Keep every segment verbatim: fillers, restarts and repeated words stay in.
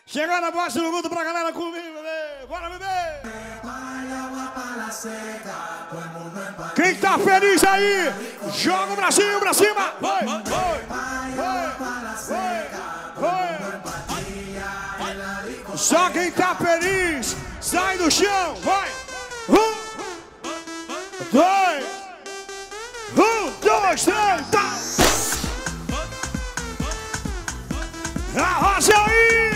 Chegando a voz do mundo pra galera comigo, bebê. Bora, bebê! Quem tá feliz aí, joga o bracinho pra cima! Vai, vai, vai, vai, vai. Só quem tá feliz, sai do chão, vai! Um, dois, um, dois, três, tá! Arrocha aí!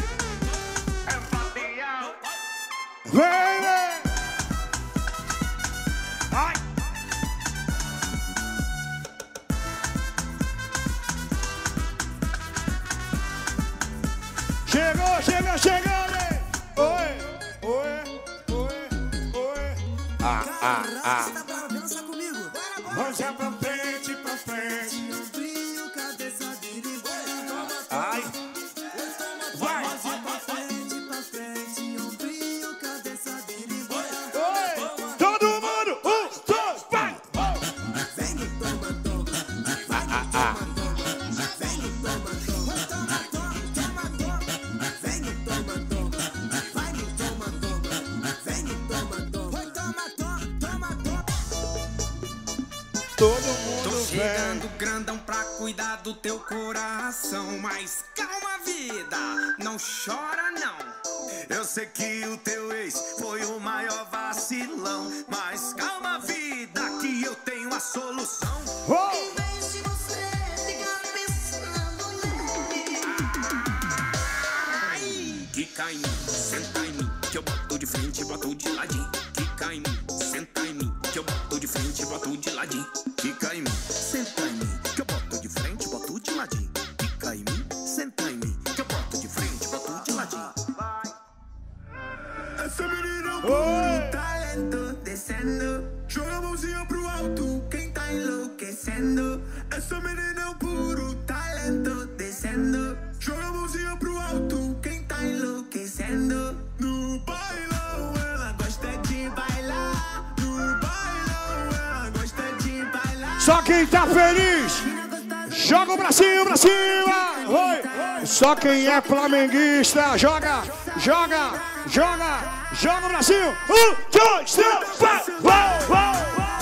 Vem, vem! Ai! Chegou, chegou, chegando! Oi, oi, oi, oi! Ah, ah, ah! Você tá bravo, dança comigo! Vamos já pra frente, pra frente! Ai! Vai! Todo mundo! Um, dois, vai! Vem no toma, toma! Ah, ah, ah! Vem no toma, toma! Toma, toma, toma, toma! Vem no toma, toma! Vai no toma, toma! Vem no toma, toma! Toma, toma, toma, toma! Todo mundo Tô chegando vem! grandão pra cuidar do teu coração. Mas calma, vida, não chora não. Eu sei que o teu ex foi o maior vacilão. Mas calma, vida, que eu tenho a solução. Oh! Em vez de você ficar pensando nele. Ai, quica em mim, senta em mim, que eu boto de frente e boto de ladinho. Quica em mim, senta em mim, que eu boto de frente e boto de ladinho. Quica em mim, senta em mim, que eu boto de frente e boto de ladinho. Quica em mim, senta em mim, que eu boto de frente e boto de ladinho. Essa menina é um Oi! talento descendo. Joga a mãozinha pro alto, quem tá enlouquecendo. Essa menina é um puro talento descendo. Joga a mãozinha pro alto, quem tá enlouquecendo. No bailão ela gosta de bailar. No bailão ela gosta de bailar. Só quem tá feliz, joga o bracinho pra cima! Oi! Só quem é flamenguista, joga, joga, joga, joga o bracinho! Um, dois, três, vai! Vai, vai!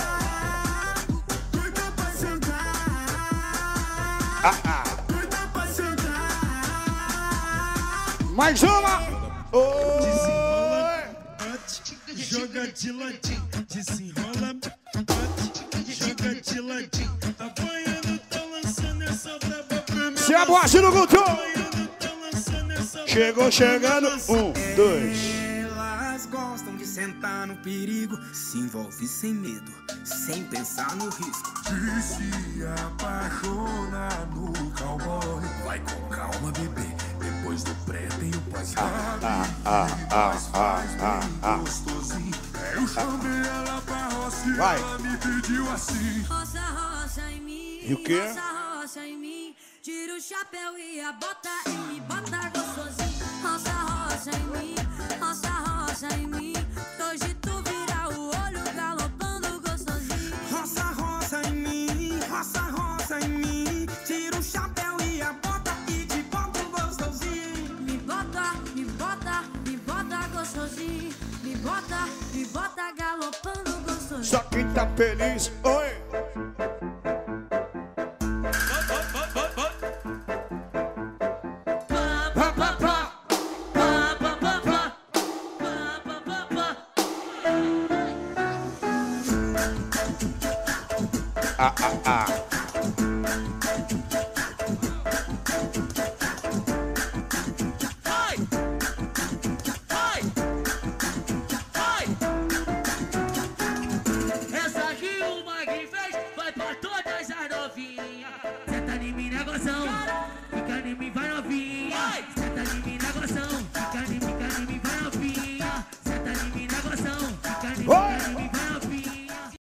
Doida pra sentar, Ah, ah. doida pra sentar. Mais uma! Oi! Joga de ladinho, desenrola, bate, joga de ladinho. Tá banhando, tá lançando essa braba pra mim. Se a voz no Guto! Banhando, tá lançando essa Chegou chegando, um, dois. Elas gostam de sentar no perigo, se envolve sem medo, sem pensar no risco. E se apaixona no cowboy. Vai com calma, bebê. Depois do pré tem o pós. Ah, ah, ah, ah, ah, ah. Gostosinho. Eu chamei ela pra roça e Vai. ela me pediu assim. Roça, roça em mim. E o quê? Roça, roça em mim. Tira o chapéu e a bota e me bota gostosinho. Roça, roça em mim. Roça, roça em mim. Hoje tu vira o olho galopando gostosinho. Roça, roça em mim, roça, roça em mim. Tira o chapéu e a bota e te boto gostosinho. Me bota, me bota, me bota gostosinho. Me bota, me bota galopando gostosinho. Só quem tá feliz, oi! Pá, pá, pá. Ah, ah, ah. Vai! Vai! Vai! Essa que o Magri fez vai pra todas as novinhas. Senta em mim, negocião. Fica em mim, vai novinha.